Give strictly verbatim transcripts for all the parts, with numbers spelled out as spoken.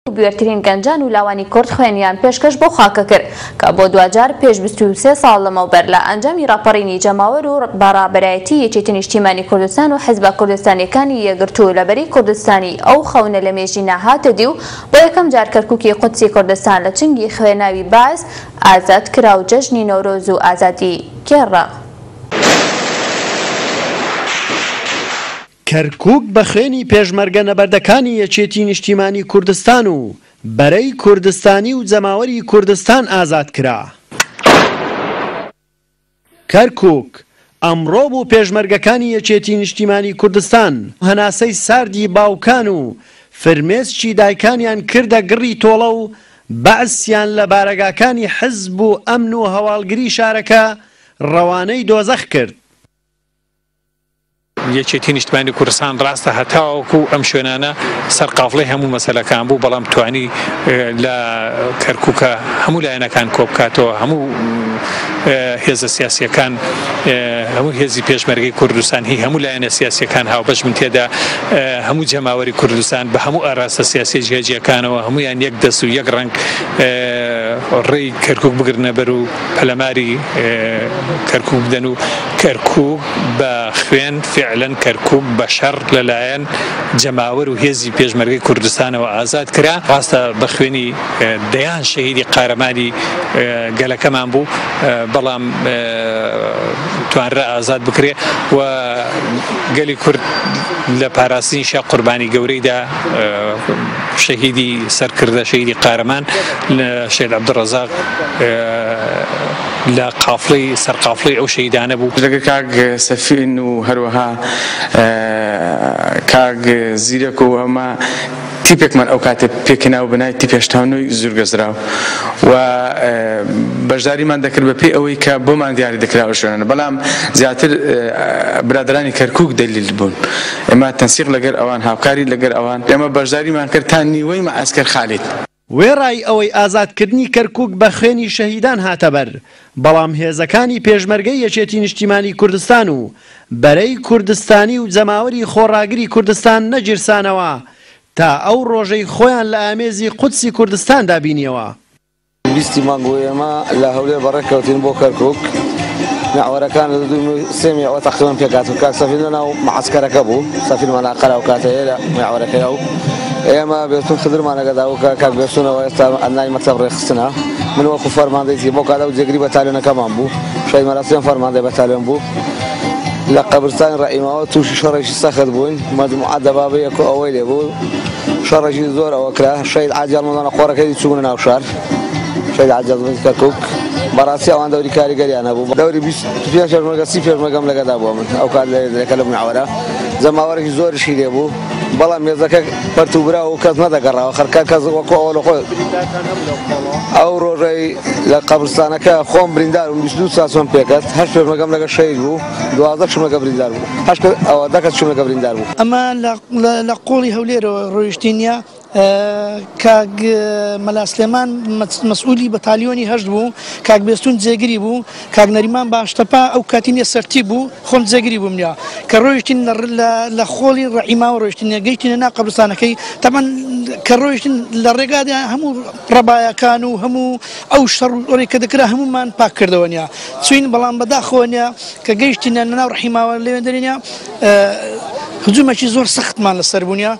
بوێرترین گەنجان و لاوانی کورد خوێنیان پێشکەش بۆ خاکە کرد کە بۆ دوجار پێش بیست و سێ ساڵ لەمەوبەر لە ئەنجامی ڕاپەڕینی جەماوەر و بەڕابەرایەتی یەکێتی نیشتیمانی کوردستان و حیزبە کوردستانیەکانی یەکگرتوو لەبەری کوردستانی ئەو خەونە لە مێژی ناهاتە دی و بۆ یەکەم جار کەرکووکی قودسی کوردستان لە چنگی خوێناوی باعث ئازاد کرا و جەژنی نەورۆز و ئازادی گێڕا. کەرکووک بە خوێنی پێشمەرگە نەبەردەکانی یەکێتی نیشتیمانی کوردستان و بەرەی کوردستانی و جەماوەری کوردستان ئازاد کرا. کەرکووک ئەمڕۆ بوو پێشمەرگەکانی یەکێتی نیشتیمانی کوردستان هەناسەی ساردی باوکان و فرمێسکی دایکانیان کردە گڕی تۆڵە و بەعسیان لە بارەگاکانی حیزب و ئەمن و هەواڵگری شارەکە ڕەوانەی دۆزەخ کرد. یەکێتی نیشتیمانی کوردستان ڕاستە هەتاوەکو ئەم شوێنانە سەرقافڵەی هەموو مەسەلەکان بوو، بەڵام توانی لە کەرکووکە هەموو لایەنەکان کۆ بکاتەوە، هەموو هێزە سیاسیەکان، هەموو هێزی پێشمەرگەی کوردستان هی هەموو لایەنە سیاسیەکان هاوبەش من تێدا، هەموو جەماوەری کوردستان بە هەموو ئاراستە سیاسی جێجیەکانەوە هەمویان یەک دەست و یەک ڕەنگ ڕێی کەرکووک بگرنە بەر و پەلەماری کەرکووک بدەن و کەرکووک بە خوێن فعلەن کەرکووک بە شەڕ لەلایەن جەماوەر و هێزی پێشمەرگەی کوردستانەوە ئازاد کرا. ڕاستە بە خوێنی دەیان شەهیدی قارەمانی گەلەکەمان بوو، بەڵام توانرا ئازاد بکرێ و گەلی کورد لە پاراستنی شا قوربانی گەورەیدا شەهیدی سەرکردە شەهیدی قارەمان شەید عەبدوڕەزاق لە قافڵەی سەرقافڵەی ئەو شەهیدانە بوو. لەگەڵ کاک سەفین و هەروەها کاک زیرەک و ئەمە تیپێکمان ئەو کاتێ پێکەناو بنای تیپێشتاونەوەی زۆر گەزراو و بەشداریمان دەکرد بە پێی ئەوەی کە بۆمان دیاری دەکراوە شوێنانە، بەڵام زیاتر برادرانی کەرکووک دەلیل بوون. ئێمە تەنسیق لەگەر ئەوان، هاوکاری لەگەر ئەوان، ئێمە بەشداریمان کرد تا نیوەی مەعەسکەر خالید. وێڕای ئەوەی ئازادکردنی کەرکووک بە خوێنی شەهیدان هاتە بەر، بەڵام هێزەکانی پێشمەرگەی یەکێتی نیشتیمانی کوردستان و بەرەی کوردستانی و جەماوەری خۆڕاگری کوردستان نەگیرسانەوە تا ئەو ڕۆژەی خۆیان لە ئامێزی قودسی کوردستان دابینیەوە. بیستی مانگۆ ئێمە لە هەولێر بەڕێکەوتین بۆ کەرکووک، ناوەرەکان لە سێ میوە تەقریبەن پێکات و کاک سەفین لەناو مەعەسکەرەکە بوو، سەفین مەناقەرا و کاتەیە لە میوەرەکەیە و ئێمە بێتون خدرمانەگەدا و کاک بێسوونەوە ئێستا ئەنای مەکتەب ڕێخستنە. من وەکو فەرماندەیی بۆ کادا و جێگری بەتالێنەکەمان بوو، شەید مەراسیم فەرماندەی بەتالێن بوو. لە قەبرستانی ڕائیماوە تووشی شەڕێکی سەخت بووین، مەجموعە دەبابەیەک و ئەوەی لێ بوو، شەڕێکی زۆر ئەوە کرا. شەید عاجیل مەڵانە خۆڕەکەی چوونە ناو شار، شەید عاجیل کەرکووک بەڕاستی ئەوان دەوری کاریگەریان هەبوو. دەوری بیست پێنج پێشمەرگە سی پێشمەرگەم لەگەدا بووە من ئەو کات لەکە لە میعەوەرە، جەماوەرێکی زۆریشی لێ بوو، بەڵام مێزەکە پەرتوبرا و کەس نەدەگەڕاوە، خەرکە کەس وەکو ئەوە لە خۆی. ئەو ڕۆژەی لە قەبرستانەکە خۆم بریندار و بیست و دوو سات چۆن پێکەت، هەشت پێشمەرگەم لەگە شەهید بوو، دوازدە چوونەکە بریندار بوو، هەشت ئەوە دە کەس چوونەکە بریندار بوو. ئەمە لە قۆڵی هەولێرەوە ڕۆیشتینە. کاک مەلا سلێمان مەسئولی بەتالیۆنی هەشت بوو، کاک بێستون جێگری بوو، کاک نەریمان باشتەپا ئەو کاتینە سەرتی بوو، خۆم جێگری بووم لیا کە ڕۆیشتین لە خۆڵی ڕەحیماوە ڕۆیشتینە گەیشتینە نا قەبرستانەکەی. تەمان کە ڕۆیشتین لە ڕێگادا هەموو ڕەبایەکان و هەموو ئەو شەڕۆری کە دەکرا هەمومان پاک کردەوە نیە چوین، بەڵام بەداخۆنیە کە گەیشتینە ناو ڕەحیماوە لەوێندەرینە هجوومێکی زۆر سەختمان لەسەر بوونیە.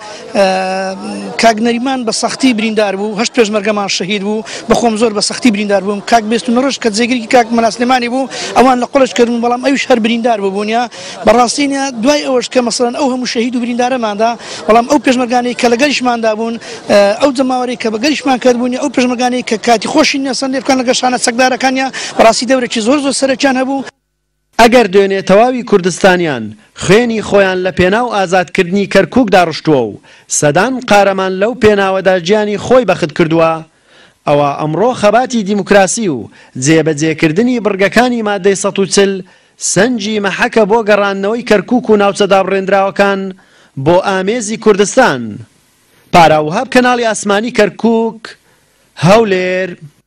کاک نەریمان بە سەختی بریندار بوو، هەشت پێشمەرگەمان شەهید بوو، بەخۆم زۆر بە سەختی بریندار بووم. کاک بێستون ڕۆژ کە جێگری کاک مەلا سلێمانی بوو ئەوان لە قۆڵش کردن، بەڵام ئەویش هەر بریندار بوونیە. بەڕاستینە دوای ئەوەش کە مەسەڵەن ئەو هەموو شەهید و بریندارەماندا، بەڵام ئەو پێشمەرگانەی کە لەگەڵیشماندا بوون، ئەو جەماوەری کە بەگەڵیشمان کردبوونی، ئەو پێشمەرگانەی کە کاتی خۆشی نەسەن لێ بکەن لەگەڵ شانە چەکدارەکانیە، بەڕاستی دەورێکی زۆر زۆر سەرەکیان هەبوو. ئەگەر دوێنێ تەواوی کوردستانیان خوێنی خۆیان لە پێناو ئازادکردنی کەرکووکدا ڕشتووە و سەدان قارەمان لەو پێناوەدا گیانی خۆی بەخت کردووە، ئەوە ئەمڕۆ خەباتی دیموکراسی و جێبەجێکردنی بڕگەکانی مادەی سەد و چل سەنجی مەحەکە بۆ گەڕاندنەوەی کەرکووک و ناوچەدا بڕێنراوەکان بۆ ئامێزی کوردستان. پاراوهاب کەناڵی ئاسمانی کەرکووک، هەولێر.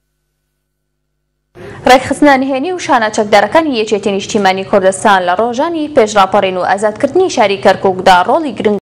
ڕێکخستنانی هێنی و شانە چەکدارەکانی یەکێتی نیشتیمانی کوردستان لە ڕۆژانی پێشڕاپەڕین و ئازادکردنی شاری کەرکووکدا ڕۆڵی گرنگ